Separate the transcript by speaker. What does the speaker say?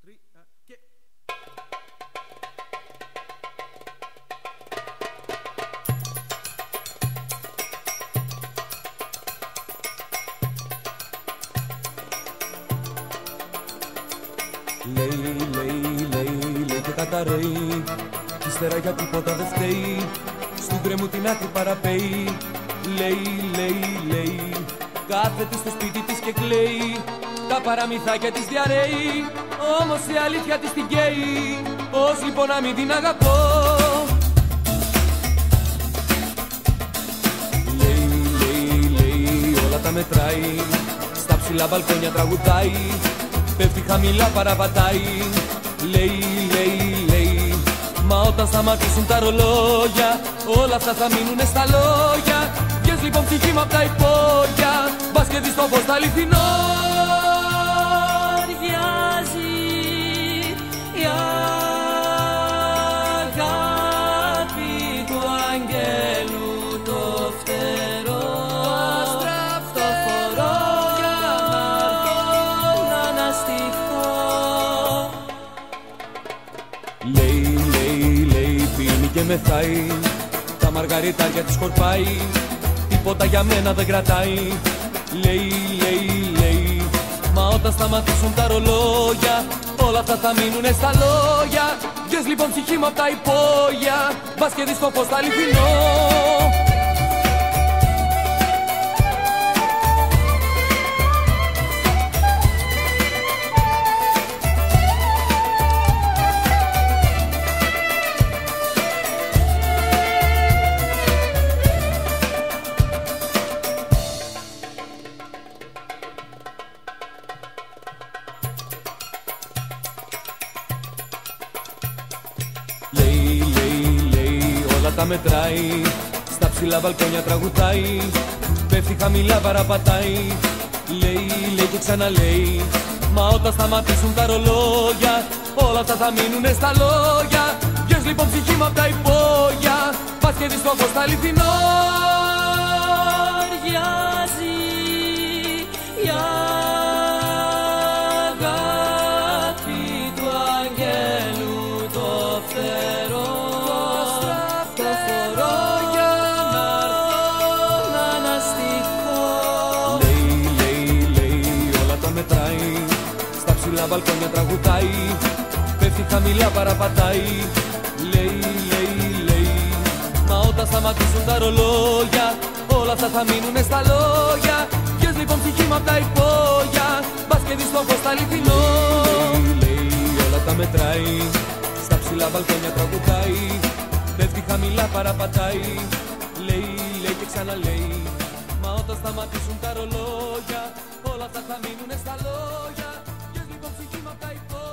Speaker 1: και...
Speaker 2: Λέει και καταραίει κι ύστερα για τίποτα δεν φταίει. Στην γκρέμου την άκρη παραπέει. Λέει κάθεται στο σπίτι της και κλαίει. Τα παραμυθάκια της διαρρέει, όμως η αλήθεια της την καίει. Πώς λοιπόν να μην την αγαπώ? Λέει όλα τα μετράει. Στα ψηλά μπαλκόνια τραγουδάει. Πέφτει χαμηλά παραπατάει. Λέει μα όταν σταματήσουν τα ρολόγια, όλα αυτά θα μείνουνε στα λόγια. Βγες λοιπόν ψυχή μου απ' τα υπόγεια, μπας και δεις το φως τ' αληθινό.
Speaker 3: Αργιάζει η αγάπη του αγγέλου το φτερό. Το φορώ για να αναστηθώ.
Speaker 2: Λέει πίνει και μεθάει. Τα μαργαριτάρια της σκορπάει. Τίποτα για μένα δεν κρατάει. Λέει μα όταν σταματήσουν τα ρολόγια, όλα αυτά θα μείνουνε στα λόγια. Βγες λοιπόν ψυχή μου απ' τα υπόγεια, μπας και δεις το φως τ' αληθινό. Λέει όλα τα μετράει. Στα ψηλά μπαλκόνια τραγουδάει. Πέφτει χαμηλά παραπατάει. Λέει και ξαναλέει. Μα όταν σταματήσουν τα ρολόγια, όλα αυτά θα μείνουνε στα λόγια. Βγες λοιπόν ψυχή μου απ' τα υπόγεια, πας και δεις το φως τ' αληθινό.
Speaker 3: Αργιάζει η αγάπη του αγγέλου το φτερό. Το φορώ για να αναστηθώ.
Speaker 2: Λέει όλα τα μετράει. Στα ψηλά μπαλκόνια τραγουδάει. Πέφτει χαμηλά παραπατάει. Λέει μα όταν σταματήσουν τα ρολόγια, όλα αυτά θα μείνουνε στα λόγια. Βγες λοιπόν ψυχή μου απ' τα υπόγεια, μπας και δεις το φως τ' αληθινό. Λέει όλα τα μετράει. Στα ψηλά μπαλκόνια τραγουδάει. Πέφτει χαμηλά παραπατάει. Λέει και ξαναλέει. Μα όταν σταματήσουν τα ρολόγια, όλα αυτά θα μείνουνε στα λόγια. Βγες λοιπόν ψυχή μου απ' τα υπόγεια.